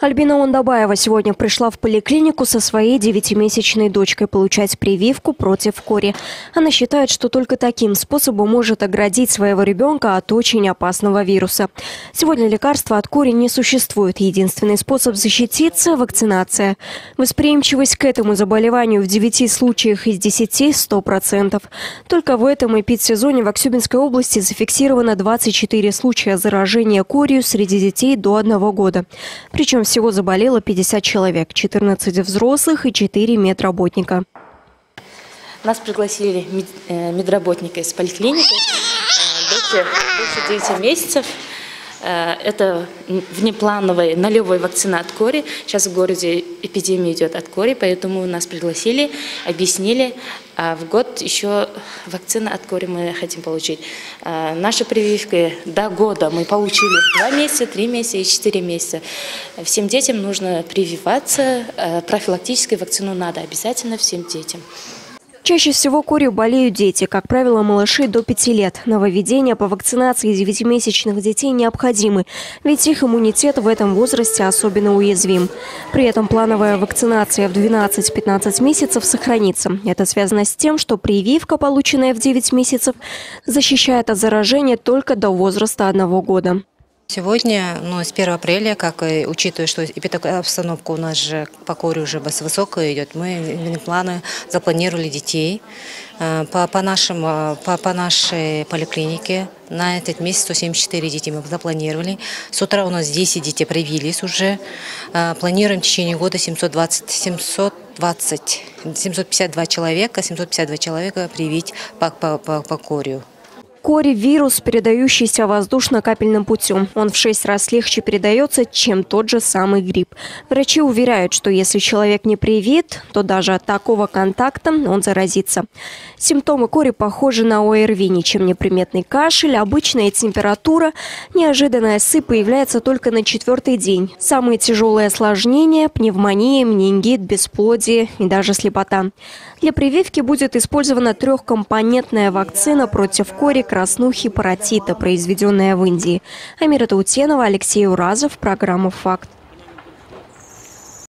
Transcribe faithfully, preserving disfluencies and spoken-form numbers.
Альбина Ондабаева сегодня пришла в поликлинику со своей девятимесячной дочкой получать прививку против кори. Она считает, что только таким способом может оградить своего ребенка от очень опасного вируса. Сегодня лекарства от кори не существует. Единственный способ защититься – вакцинация. Восприимчивость к этому заболеванию в девяти случаях из десяти – сто процентов. Только в этом эпидсезоне в Аксюбинской области зафиксировано двадцать четыре случая заражения корью среди детей до одного года. Причем всего заболело пятьдесят человек, четырнадцать взрослых и четыре медработника. Нас пригласили мед, э, медработника из поликлиники, э, дочь, дочь девяти месяцев. Э, это внеплановая нулевая вакцина от кори. Сейчас в городе эпидемия идет от кори, поэтому нас пригласили, объяснили. А в год еще вакцина от кори мы хотим получить. А наша прививка до года мы получили два месяца, три месяца и четыре месяца. Всем детям нужно прививаться. Профилактическую вакцину надо обязательно всем детям. Чаще всего корью болеют дети, как правило, малыши до пяти лет. Нововведения по вакцинации девятимесячных детей необходимы, ведь их иммунитет в этом возрасте особенно уязвим. При этом плановая вакцинация в двенадцать-пятнадцать месяцев сохранится. Это связано с тем, что прививка, полученная в девять месяцев, защищает от заражения только до возраста одного года. Сегодня, ну, с первого апреля, как и учитывая, что обстановка у нас же по корью уже высокая идет, мы планы запланировали детей по, по, нашим, по, по нашей поликлинике. На этот месяц сто семьдесят четыре детей мы запланировали. С утра у нас десять детей привились уже. Планируем в течение года семьсот двадцать, семьсот двадцать, семьсот пятьдесят два человека, семьсот пятьдесят два человека привить по, по, по, по корью. Кори – вирус, передающийся воздушно-капельным путем. Он в шесть раз легче передается, чем тот же самый грипп. Врачи уверяют, что если человек не привит, то даже от такого контакта он заразится. Симптомы кори похожи на ОРВИ. Ничем не приметный кашель, обычная температура. Неожиданная сыпь появляется только на четвертый день. Самые тяжелые осложнения – пневмония, менингит, бесплодие и даже слепота. Для прививки будет использована трехкомпонентная вакцина против кори, краснухи, паротита, произведенная в Индии. Амира Таутенова, Алексей Уразов, программа «Факт».